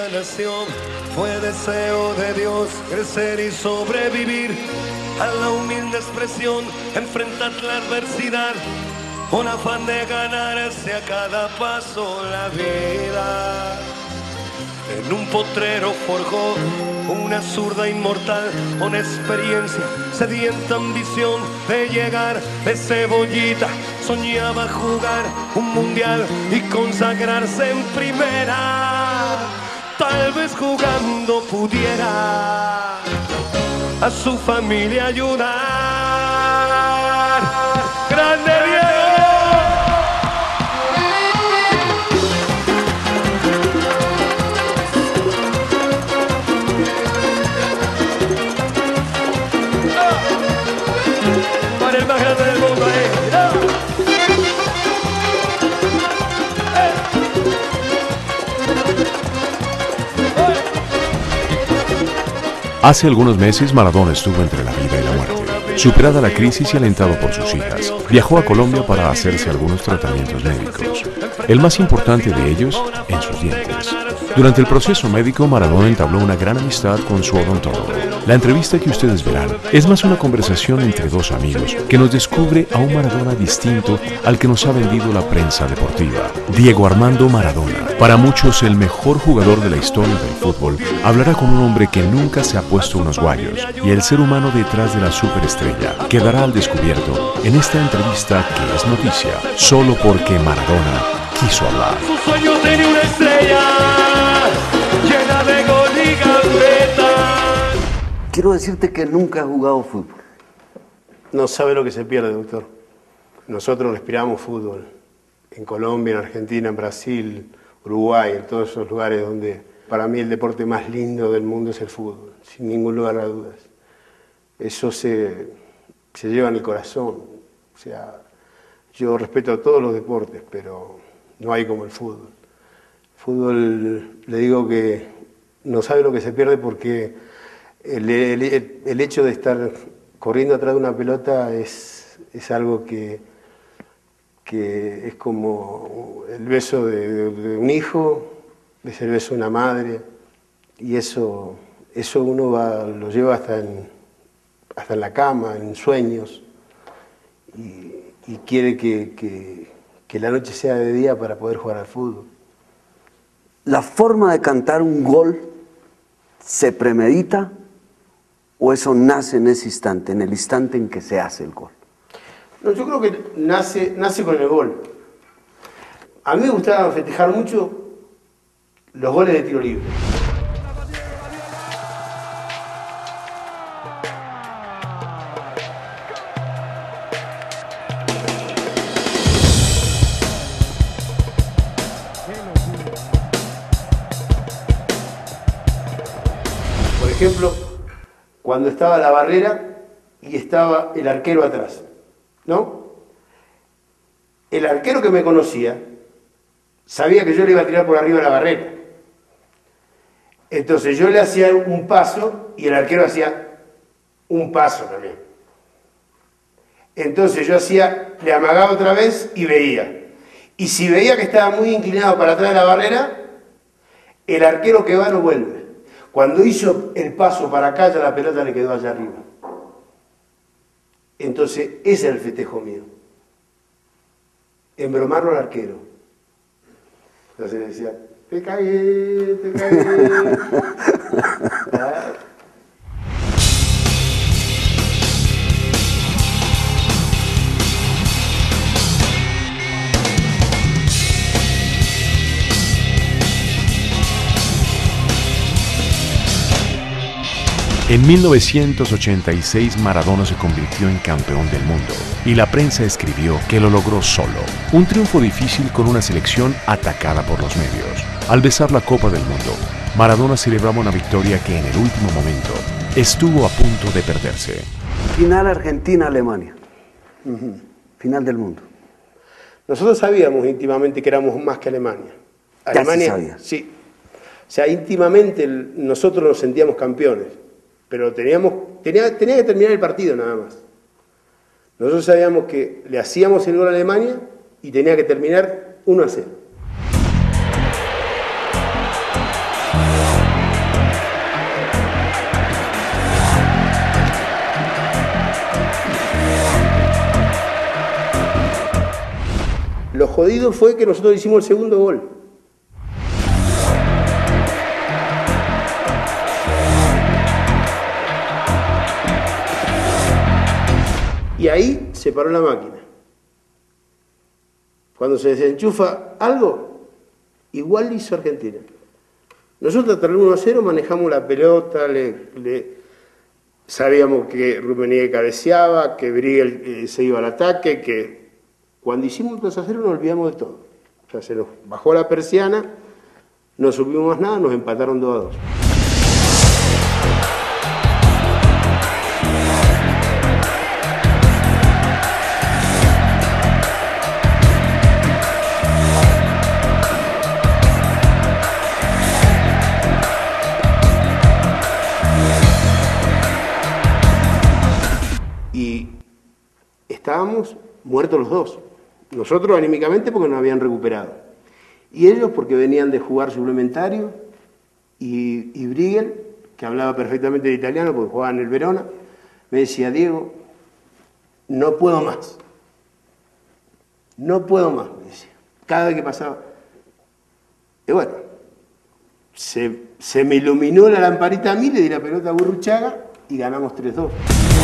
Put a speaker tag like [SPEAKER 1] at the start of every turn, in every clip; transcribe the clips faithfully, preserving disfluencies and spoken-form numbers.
[SPEAKER 1] aquella nación fue deseo de Dios crecer y sobrevivir a la humilde expresión, enfrentar la adversidad, con afán de ganarse a cada paso la vida. En un potrero forjó una zurda inmortal, con experiencia, sedienta ambición de llegar de cebollita. Soñaba jugar un mundial y consagrarse en primera. Tal vez jugando pudiera a su familia ayudar. ¡Grande Diego! Para el más grande del mundo, eh.
[SPEAKER 2] Hace algunos meses Maradona estuvo entre la vida y la muerte. Superada la crisis y alentado por sus hijas, viajó a Colombia para hacerse algunos tratamientos médicos. El más importante de ellos, en sus dientes. Durante el proceso médico, Maradona entabló una gran amistad con su odontólogo. La entrevista que ustedes verán es más una conversación entre dos amigos que nos descubre a un Maradona distinto al que nos ha vendido la prensa deportiva. Diego Armando Maradona, para muchos el mejor jugador de la historia del fútbol, hablará con un hombre que nunca se ha puesto unos guayos, y el ser humano detrás de la superestrella quedará al descubierto en esta entrevista que es noticia, solo porque Maradona quiso hablar.
[SPEAKER 1] Su sueño tenía una estrella llena de gol y gambetas.
[SPEAKER 3] Quiero decirte que nunca he jugado fútbol.
[SPEAKER 4] No sabe lo que se pierde, doctor. Nosotros respiramos fútbol. En Colombia, en Argentina, en Brasil, Uruguay, en todos esos lugares donde para mí el deporte más lindo del mundo es el fútbol, sin ningún lugar a dudas. Eso se, se lleva en el corazón. O sea, yo respeto a todos los deportes, pero no hay como el fútbol. El fútbol, le digo que no sabe lo que se pierde porque el, el, el hecho de estar corriendo atrás de una pelota es, es algo que, que es como el beso de, de, de un hijo, es el beso de una madre, y eso, eso uno va, lo lleva hasta en, hasta en la cama, en sueños, y, y quiere que, que, que la noche sea de día para poder jugar al fútbol.
[SPEAKER 3] ¿La forma de cantar un gol se premedita o eso nace en ese instante, en el instante en que se hace el gol?
[SPEAKER 4] No, yo creo que nace, nace con el gol. A mí me gustaba festejar mucho los goles de tiro libre. Por ejemplo, cuando estaba la barrera y estaba el arquero atrás, ¿no? El arquero que me conocía sabía que yo le iba a tirar por arriba de la barrera. Entonces yo le hacía un paso y el arquero hacía un paso también. Entonces yo hacía, le amagaba otra vez y veía. Y si veía que estaba muy inclinado para atrás de la barrera, el arquero que va no vuelve. Cuando hizo el paso para acá, ya la pelota le quedó allá arriba. Entonces ese es el festejo mío. Embromarlo al arquero. Entonces le decía, te cagué, te cagué. ¿Ah?
[SPEAKER 2] En mil novecientos ochenta y seis Maradona se convirtió en campeón del mundo y la prensa escribió que lo logró solo. Un triunfo difícil con una selección atacada por los medios. Al besar la Copa del Mundo, Maradona celebraba una victoria que en el último momento estuvo a punto de perderse.
[SPEAKER 3] Final Argentina-Alemania. Uh-huh. Final del mundo.
[SPEAKER 4] Nosotros sabíamos íntimamente que éramos más que Alemania. Alemania,
[SPEAKER 3] ya se sabía.
[SPEAKER 4] Sí. O sea, íntimamente nosotros nos sentíamos campeones. Pero teníamos, tenía, tenía que terminar el partido nada más. Nosotros sabíamos que le hacíamos el gol a Alemania y tenía que terminar uno a cero. jodido fue que nosotros hicimos el segundo gol. Y ahí se paró la máquina. Cuando se desenchufa algo, igual hizo Argentina. Nosotros hasta el uno a cero manejamos la pelota, le, le, sabíamos que Rummenigge cabeceaba, que Briegel eh, se iba al ataque, que cuando hicimos el dos a cero nos olvidamos de todo. O sea, se nos bajó la persiana, no subimos más nada, nos empataron dos a dos. Y estábamos muertos los dos. Nosotros anímicamente porque nos habían recuperado. Y ellos porque venían de jugar suplementario. Y, y Briegel, que hablaba perfectamente de italiano porque jugaba en el Verona, me decía: Diego, no puedo más. No puedo más, me decía. Cada vez que pasaba. Y bueno, se, se me iluminó la lamparita a mí, le di la pelota a Burruchaga y ganamos tres dos.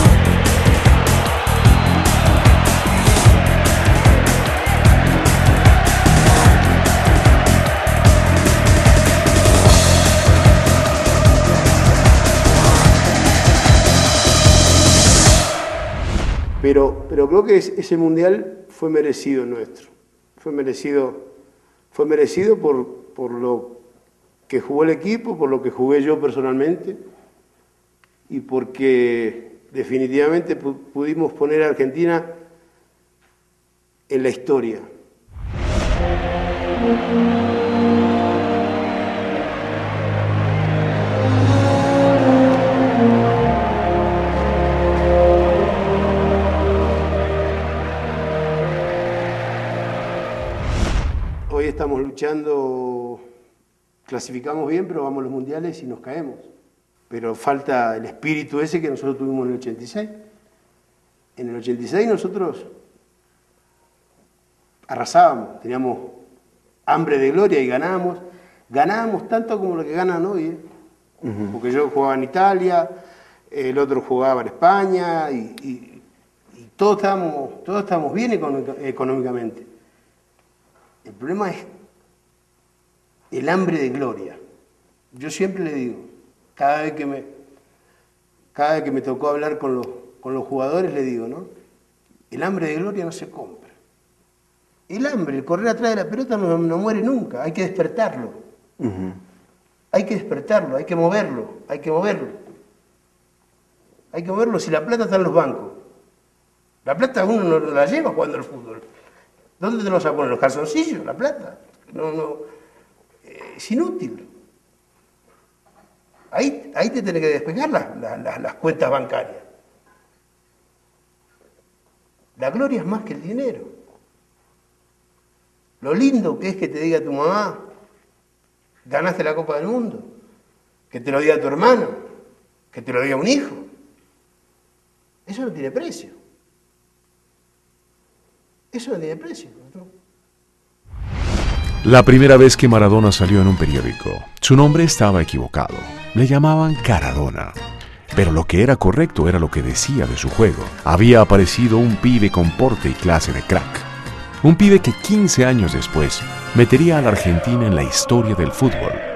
[SPEAKER 4] Pero, pero creo que ese mundial fue merecido nuestro. Fue merecido, fue merecido por, por lo que jugó el equipo, por lo que jugué yo personalmente y porque definitivamente pudimos poner a Argentina en la historia. Hoy estamos luchando, clasificamos bien, pero vamos a los mundiales y nos caemos. Pero falta el espíritu ese que nosotros tuvimos en el ochenta y seis. En el ochenta y seis nosotros arrasábamos, teníamos hambre de gloria y ganábamos. Ganábamos tanto como lo que ganan hoy, ¿eh? Uh-huh. Porque yo jugaba en Italia, el otro jugaba en España y, y, y todos estábamos, todos estábamos bien económicamente. El problema es el hambre de gloria. Yo siempre le digo, cada vez que me, cada vez que me tocó hablar con los, con los jugadores, le digo, ¿no? El hambre de gloria no se compra. El hambre, el correr atrás de la pelota no, no muere nunca, hay que despertarlo. Uh-huh. Hay que despertarlo, hay que moverlo, hay que moverlo. Hay que moverlo si la plata está en los bancos. La plata uno no la lleva jugando al fútbol. ¿Dónde te lo vas a poner? ¿Los calzoncillos? ¿La plata? No, no. Eh, es inútil. Ahí, ahí te tenés que despegar las, las, las cuentas bancarias. La gloria es más que el dinero. Lo lindo que es que te diga tu mamá, ganaste la Copa del Mundo, que te lo diga tu hermano, que te lo diga un hijo. Eso no tiene precio. Eso no tiene precio, ¿no?
[SPEAKER 2] La primera vez que Maradona salió en un periódico, su nombre estaba equivocado. Le llamaban Caradona. Pero lo que era correcto era lo que decía de su juego. Había aparecido un pibe con porte y clase de crack. Un pibe que quince años después metería a la Argentina en la historia del fútbol.